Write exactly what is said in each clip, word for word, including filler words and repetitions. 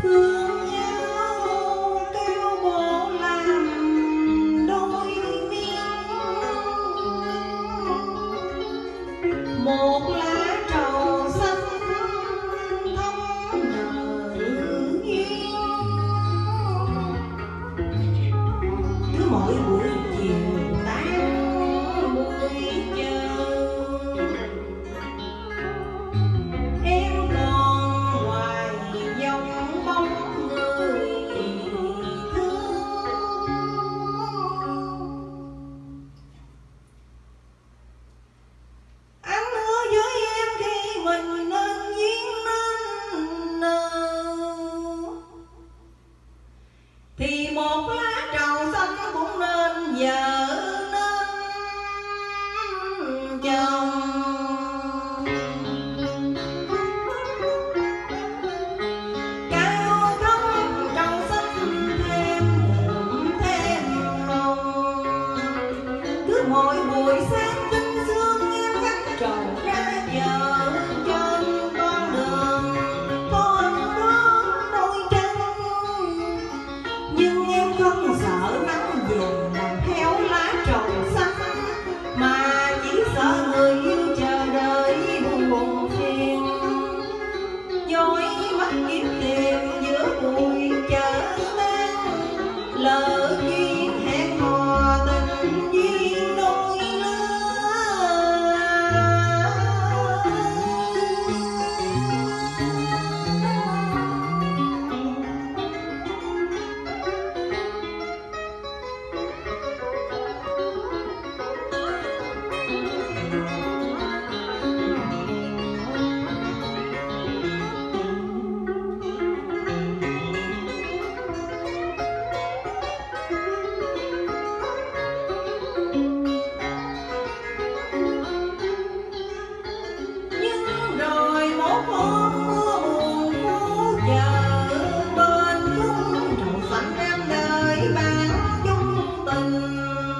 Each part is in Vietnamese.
thương nhau kêu bộ làm đôi miếng, một lá trầu xanh thắm nở duyên. Cứ mỗi buổi chiều tan buổi chờ, em còn hoài dòng bóng người thương. Anh hứa với em khi mình nên duyên nên nợ, thì một lá trầu xanh cũng nên vợ nên chồng. Cao thắm trầu xanh thêm muộn thêm hồng, cứ mỗi buổi sáng tinh sương em cắt trầu ra chợ trên con đường con đó đôi chân. Nhưng em không sợ nắng về làm theo lá trầu xanh, mà chỉ sợ người yêu chờ đợi buồn phiền, dối mắt kiếm tìm giữa bụi chợ ngang, lỡ duyên hẹn hò tình duyên đôi lứa. Nhưng rồi một hôm mưa buồn phố chợ, bên cung trầu xanh em đợi bạn chung tình.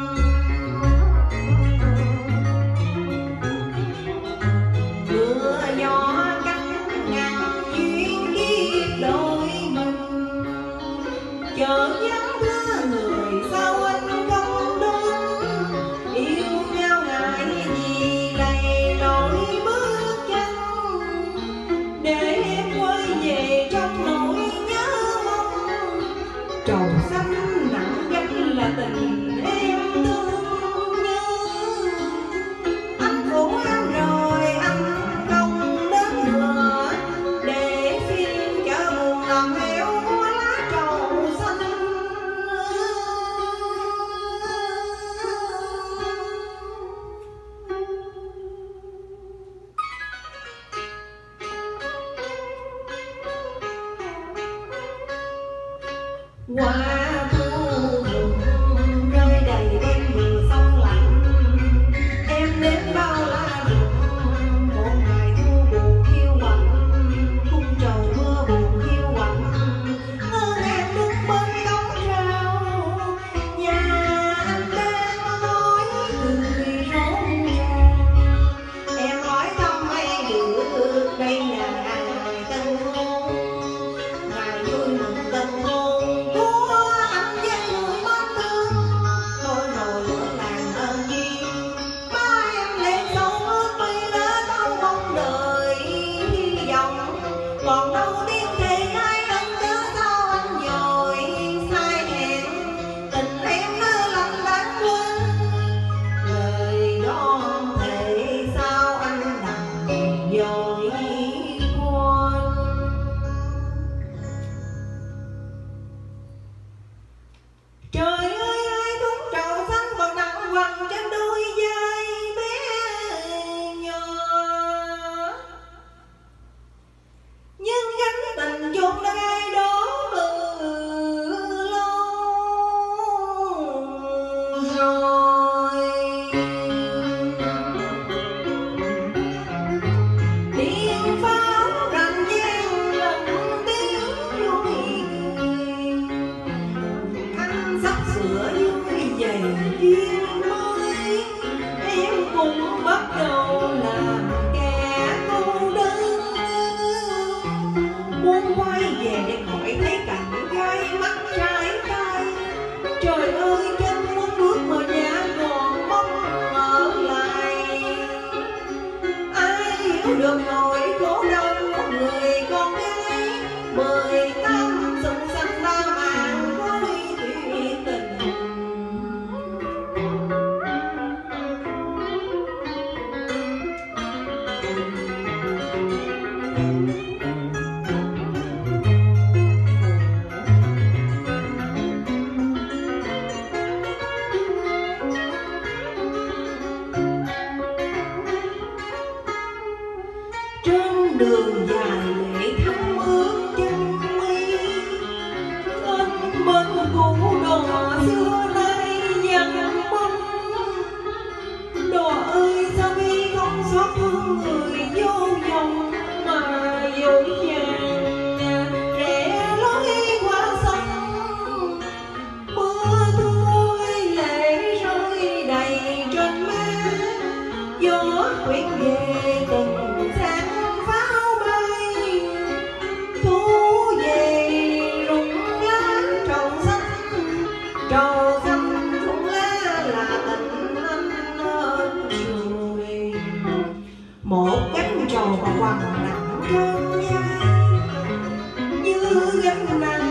Mưa gió cắt ngang duyên kiếp đôi mình, chợt vắng thưa người sao anh không đến, yêu nhau ngại gì lầy lội bước chân, để em quay về trong nỗi nhớ mong. Trầu xanh nặng gánh là tình em thương nhớ, anh phụ em rồi anh không đến nữa, để phim chợ buồn làm heo lá trầu xanh. Qua thu rụng rơi đầy bên bờ sông lạnh, em đến bao la rụng một ngày thu buồn hiu quạnh, khung trầu mưa buồn hiu quạnh, ngơ ngác đứng bên cổng rào, nhà anh đang nói cười rộn ràng. Em hỏi thăm mấy được đây là ngày tân hôn, ngày vui mừng tân hôn của anh với người mất thương. Thôi rồi lửa làng đơn duyên, ba em lên sông ước tuy đã đâu mong đời hy vọng, còn đâu biết về ai ân cớ sao anh dội sai hẹn, tình em nó lạnh đáng quên, lời đó thể sao anh đành dội quên. Trời ơi ai thúng trầu xanh còn nặng quằn trên đôi vai bé nhỏ, nhưng gánh tình chôn nơi ai đó từ lâu rồi. Tiếng pháo rành vang lần tiếng vui cười, anh sắp sửa vui về duyên mới, em cũng bắt đầu làm kẻ cô đơn, muốn quay về để khỏi thấy cảnh gai mắt trái tay. Trời ơi chân muốn bước mà nhà còn mong ở lại. Ai hiểu được nỗi khổ đau của người con gái mười tám sông xanh ta mạng với thủy tình. Trên đường dài lệ thăm ước chân mi, anh bên cũ đò xưa nay dằn bóng. Đò ơi sao mi không xót thương người vô vọng mà dội vàng rẽ lối qua sông. Mưa thôi lệ rơi đầy trên má, gió quyện về từng sáng pháo bay. Thu về rụng lá trầu xanh, trầu xanh rụng lá là tình anh ơn rồi. Một cánh trầu mà quằn nặng trên vai như gánh nặng